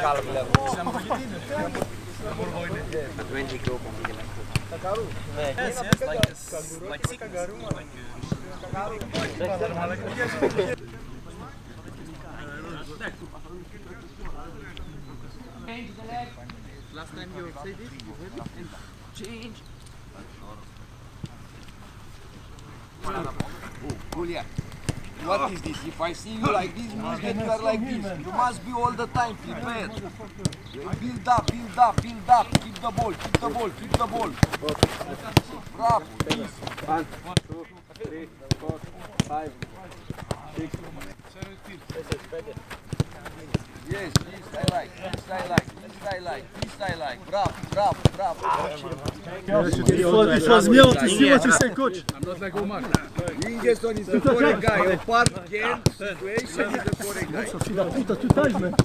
calm level. Siamo beginner. Adventure group on the level. Yes, like sickness. Change the leg. Last time you say this, change. Oh, Julia, what is this? If I see you like this, means that you are like this. You must be all the time prepared. Build up, build up, build up. Keep the ball, keep the ball, keep the ball. Bravo. 1, 2, 3, 4, 5, 6, 7. Yes, this I like, this I like, this I like, this I like. Bravo, bravo, bravo. It was me to see what you say, coach. I'm not like Omar. Ingeston is the correct guy. Your part game situation is the correct guy. So da puta 2 times, man.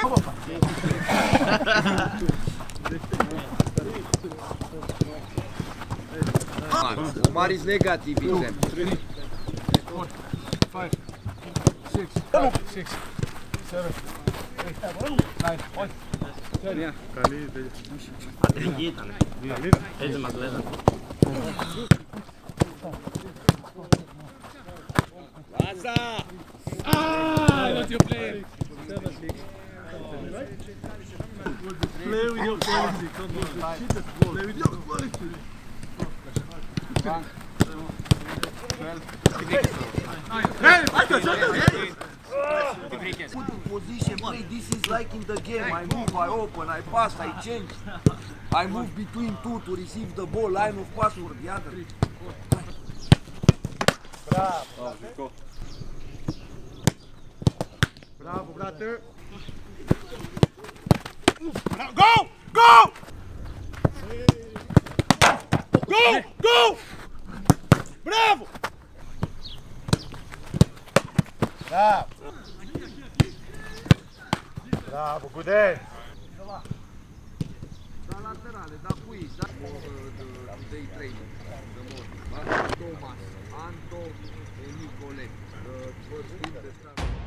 Omar is negative in them. 3, 4, 5, 6, 7, 8, 9, 10. Yeah. Laza! Ah, not your play. Play with your quality, come on. Play with your quality. 1, 2, Good position play, this is like in the game. I move, I open, I pass, I change. I move between two to receive the ball, line of pass for the other. Bravo. Bravo, brother. Go! Go! Go! Go! Bravo! Bravo. Bravo, good day. Da laterale, da quiz, da day training. Thomas, Anto, and Nicole. The first team that